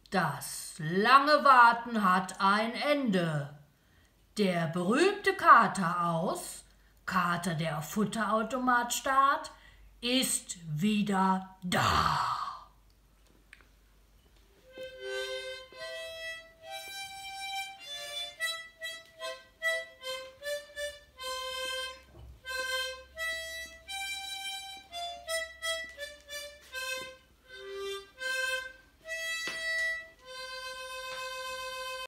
Das lange Warten hat ein Ende. Der berühmte Kater aus Kater der Futterautomat Start ist wieder da.